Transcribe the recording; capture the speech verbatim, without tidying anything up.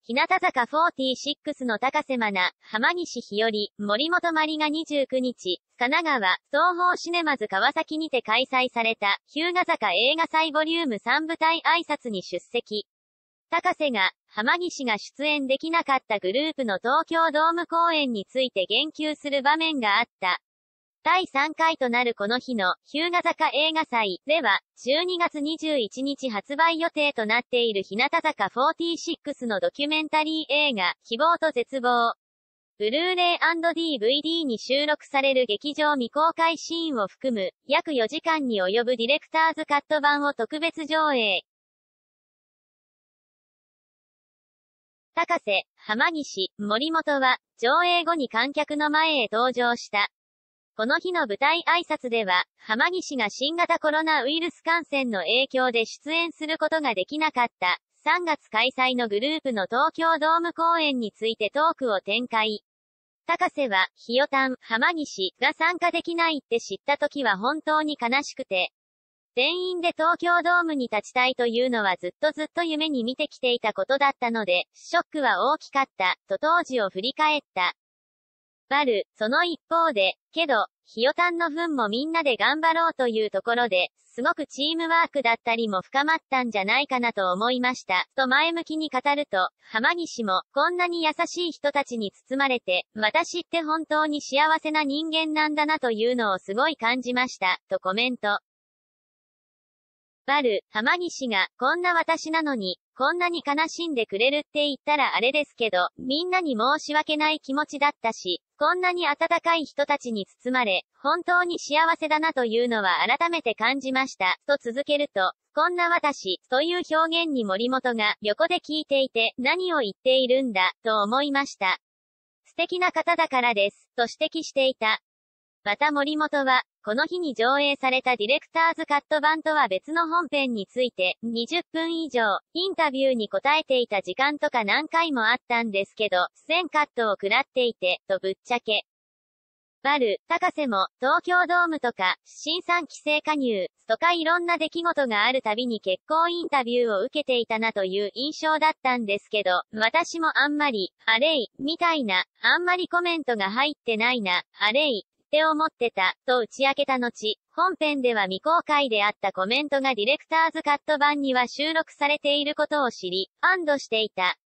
日向坂フォーティーシックスの高瀬愛奈、浜西ひより、森本まりがにじゅうくにち、神奈川、東宝シネマズ川崎にて開催された、日向坂映画祭ボリュームさん舞台挨拶に出席。高瀬が、浜西が出演できなかったグループの東京ドーム公演について言及する場面があった。だいさんかいとなるこの日の、日向坂映画祭では、じゅうにがつにじゅういちにち発売予定となっている日向坂フォーティーシックスのドキュメンタリー映画、希望と絶望。ブルーレイ&ディーブイディー に収録される劇場未公開シーンを含む、約よじかんに及ぶディレクターズカット版を特別上映。高瀬、浜西、森本は、上映後に観客の前へ登場した。この日の舞台挨拶では、浜西が新型コロナウイルス感染の影響で出演することができなかった、さんがつ開催のグループの東京ドーム公演についてトークを展開。高瀬は、ひよたん、浜西が参加できないって知った時は本当に悲しくて、全員で東京ドームに立ちたいというのはずっとずっと夢に見てきていたことだったので、ショックは大きかった、と当時を振り返った。バル、その一方で、けど、ひよたんの分もみんなで頑張ろうというところで、すごくチームワークだったりも深まったんじゃないかなと思いました、と前向きに語ると、浜西も、こんなに優しい人たちに包まれて、私って本当に幸せな人間なんだなというのをすごい感じました、とコメント。バル、浜西が、こんな私なのに、こんなに悲しんでくれるって言ったらあれですけど、みんなに申し訳ない気持ちだったし、こんなに温かい人たちに包まれ、本当に幸せだなというのは改めて感じました、と続けると、こんな私、という表現に森本が、横で聞いていて、何を言っているんだ、と思いました。素敵な方だからです、と指摘していた。また森本は、この日に上映されたディレクターズカット版とは別の本編について、にじゅっぷん以上、インタビューに答えていた時間とか何回もあったんですけど、全カットを食らっていて、とぶっちゃけ。バル、高瀬も、東京ドームとか、新産規制加入、とかいろんな出来事があるたびに結構インタビューを受けていたなという印象だったんですけど、私もあんまり、あれい、みたいな、あんまりコメントが入ってないな、あれい、って思ってた、と打ち明けた後、本編では未公開であったコメントがディレクターズカット版には収録されていることを知り、安堵していた。